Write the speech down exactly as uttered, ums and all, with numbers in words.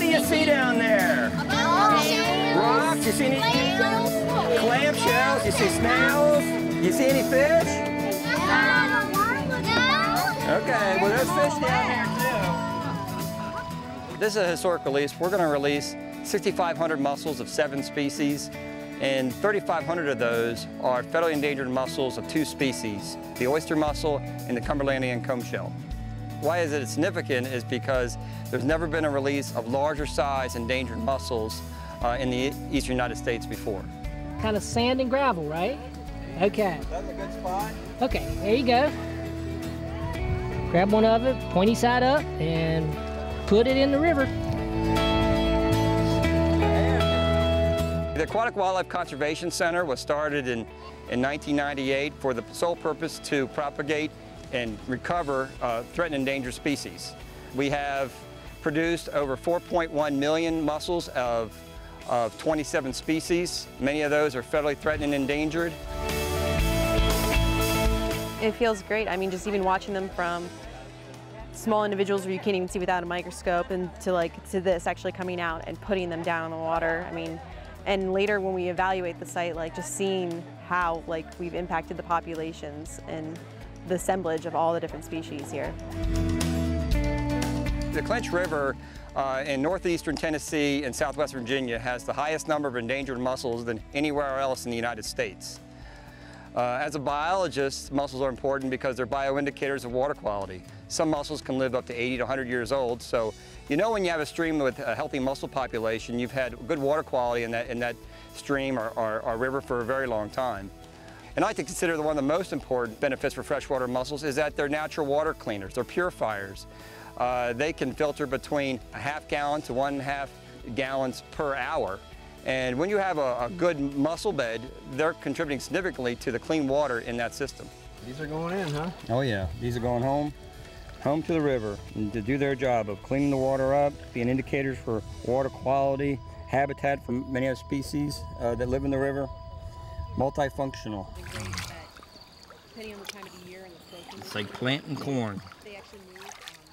do you see down there? Rocks? You see any clam shells? You see snails? You see any fish? Okay, well there's fish down here too. This is a historic release. We're going to release sixty-five hundred mussels of seven species, and thirty-five hundred of those are federally endangered mussels of two species, the oyster mussel and the Cumberlandian comb shell. Why is it significant is because there's never been a release of larger size endangered mussels uh, in the eastern United States before. Kind of sand and gravel, right? Okay. That's a good spot. Okay, there you go. Grab one of it, pointy side up, and put it in the river. The Aquatic Wildlife Conservation Center was started in, in nineteen ninety-eight for the sole purpose to propagate and recover uh, threatened endangered species. We have produced over four point one million mussels of, of twenty-seven species. Many of those are federally threatened and endangered. It feels great. I mean, just even watching them from small individuals where you can't even see without a microscope, and to like to this actually coming out and putting them down in the water. I mean, and later when we evaluate the site, like just seeing how like we've impacted the populations and the assemblage of all the different species here. The Clinch River uh, in northeastern Tennessee and southwest Virginia has the highest number of endangered mussels than anywhere else in the United States. Uh, as a biologist, mussels are important because they're bioindicators of water quality. Some mussels can live up to eighty to one hundred years old, so you know when you have a stream with a healthy mussel population, you've had good water quality in that, in that stream or, or, or river for a very long time. And I like to consider that one of the most important benefits for freshwater mussels is that they're natural water cleaners, they're purifiers. Uh, they can filter between a half gallon to one and a half gallons per hour. And when you have a, a good mussel bed, they're contributing significantly to the clean water in that system. These are going in, huh? Oh yeah, these are going home, home to the river, and to do their job of cleaning the water up, being indicators for water quality, habitat for many other species uh, that live in the river, multifunctional. Depending on the time of the year and the protein. It's like planting corn. They actually move.